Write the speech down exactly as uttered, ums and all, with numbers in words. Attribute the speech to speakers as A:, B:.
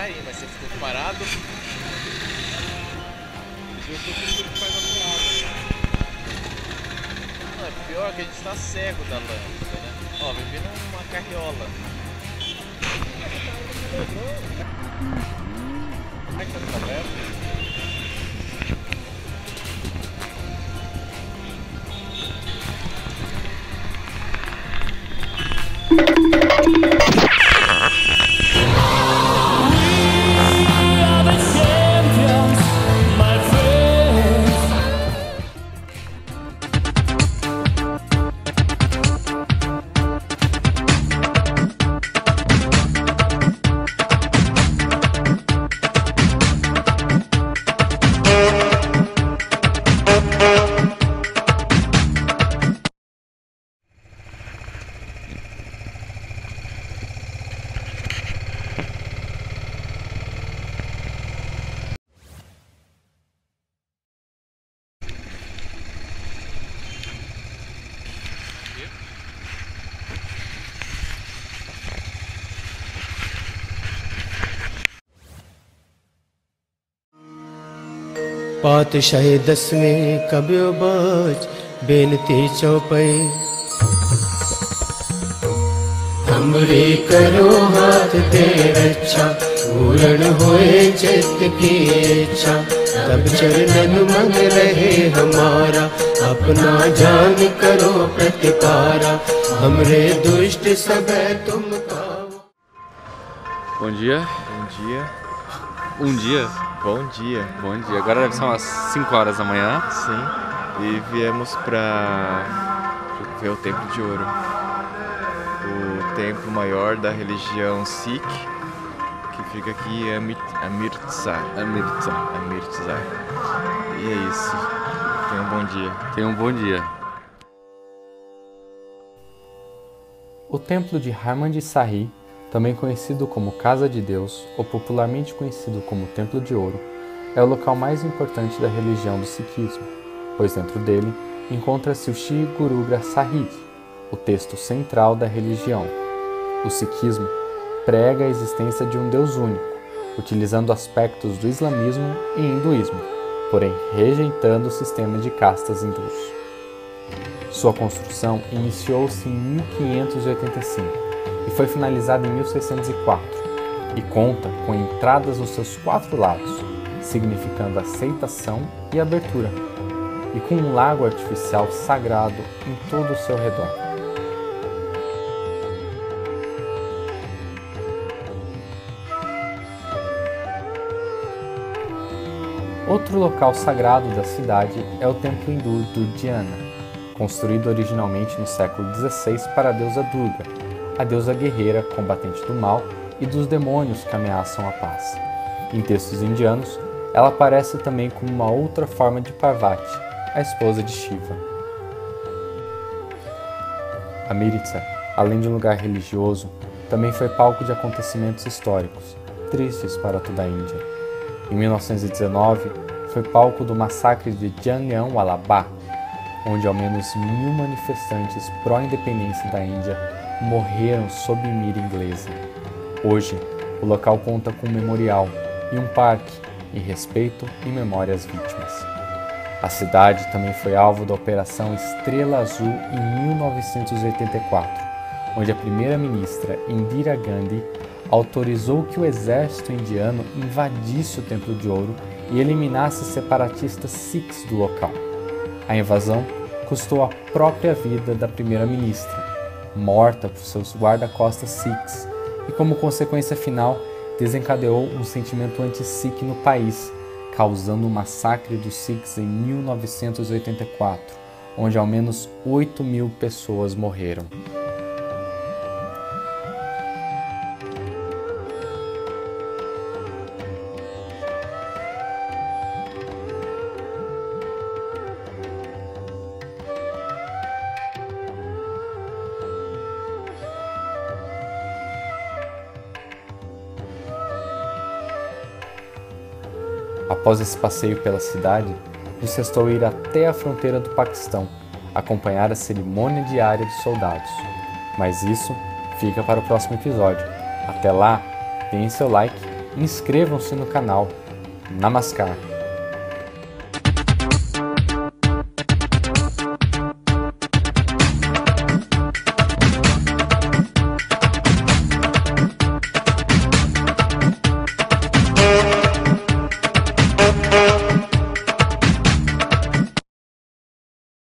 A: aí, mas você ficou parado. Eu tô com tudo que faz outro lado. Não, é pior que a gente tá cego da lâmpada, né? Ó, vem vindo uma carriola. Como é que tá aberto?
B: पातशाही दसवें कब्यो बाज बेनती चौपाई हमरे करो हाथ दे रक्षा पूर्ण होए चित्त की इच्छा तब चरणन मंग रहे हमारा अपना जान करो प्रतिपारा हमरे दुष्ट सब तुम काओ।
C: Bom dia.
A: Bom dia.
C: Um dia.
A: Bom dia.
C: Bom dia. Agora deve ser umas cinco horas da manhã.
A: Sim. E viemos pra ver o Templo de Ouro. O templo maior da religião Sikh, que fica aqui em Amritsar.
C: Amritsar.
A: Amritsar. E é isso. Tenha um bom dia.
C: Tenha um bom dia.
D: O Templo de Harmandir Sahib, também conhecido como Casa de Deus, ou popularmente conhecido como Templo de Ouro, é o local mais importante da religião do Sikhismo, pois dentro dele encontra-se o Shri Guru Granth Sahib, o texto central da religião. O Sikhismo prega a existência de um Deus único, utilizando aspectos do islamismo e hinduísmo, porém rejeitando o sistema de castas hindus. Sua construção iniciou-se em mil quinhentos e oitenta e cinco e foi finalizada em mil seiscentos e quatro, e conta com entradas nos seus quatro lados, significando aceitação e abertura, e com um lago artificial sagrado em todo o seu redor. Outro local sagrado da cidade é o templo hindu do Dhyana, construído originalmente no século dezesseis para a deusa Durga, a deusa guerreira, combatente do mal e dos demônios que ameaçam a paz. Em textos indianos, ela aparece também como uma outra forma de Parvati, a esposa de Shiva. Amritsar, além de um lugar religioso, também foi palco de acontecimentos históricos, tristes para toda a Índia. Em mil novecentos e dezenove, foi palco do massacre de Jallianwala Bagh, onde ao menos mil manifestantes pró-independência da Índia morreram sob mira inglesa. Hoje, o local conta com um memorial e um parque em respeito e memória às vítimas. A cidade também foi alvo da Operação Estrela Azul em mil novecentos e oitenta e quatro, onde a primeira-ministra Indira Gandhi autorizou que o exército indiano invadisse o Templo de Ouro e eliminasse separatistas sikhs do local. A invasão custou a própria vida da primeira-ministra, morta por seus guarda-costas sikhs, e como consequência final desencadeou um sentimento anti-sikh no país, causando o massacre dos sikhs em mil novecentos e oitenta e quatro, onde ao menos oito mil pessoas morreram. Após esse passeio pela cidade, nos restou ir até a fronteira do Paquistão, acompanhar a cerimônia diária dos soldados. Mas isso fica para o próximo episódio. Até lá, deem seu like inscrevam-se no canal. Namaskar.